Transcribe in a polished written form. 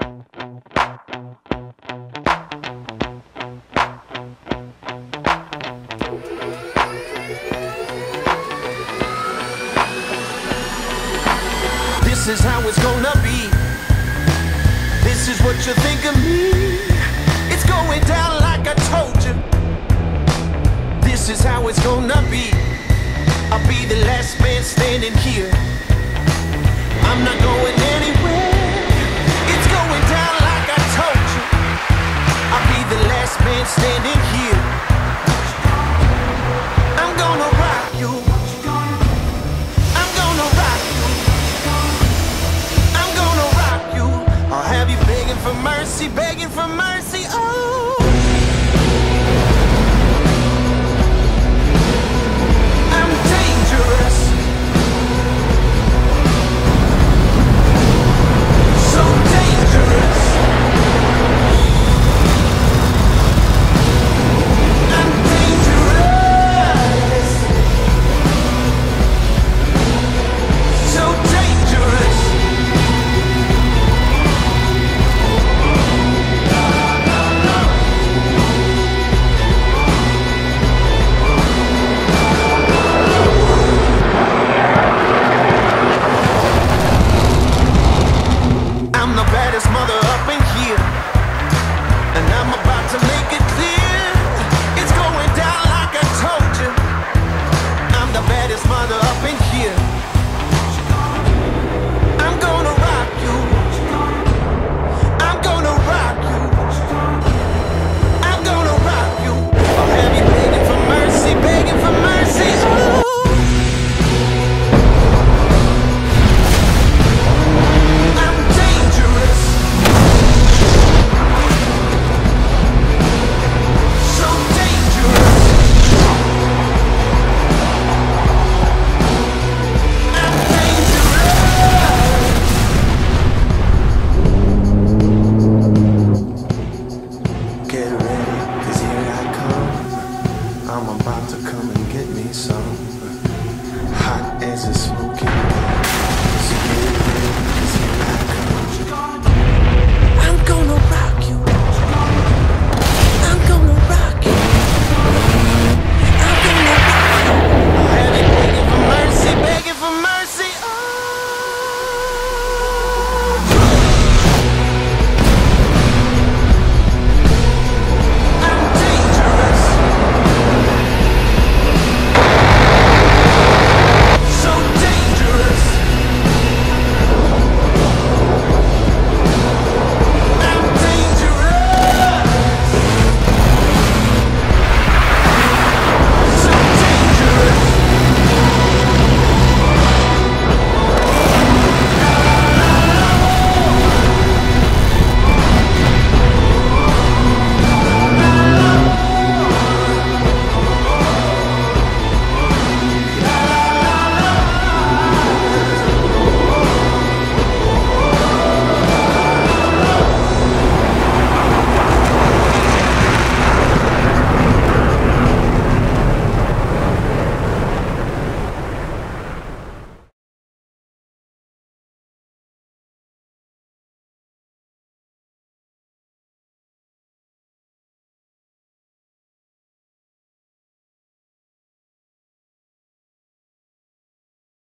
This is how it's gonna be. This is what you think of me. It's going down like I told you. This is how it's gonna be. I'll be the last man standing here. I'm not going anywhere. It's going down like I told you. I'll be the last man standing here. I'm gonna rock you. I'm gonna rock you. I'm gonna rock you. I'll have you begging for mercy, begging for mercy. Oh, I'm dangerous. So dangerous. I'm dangerous. So dangerous. I'm the baddest mother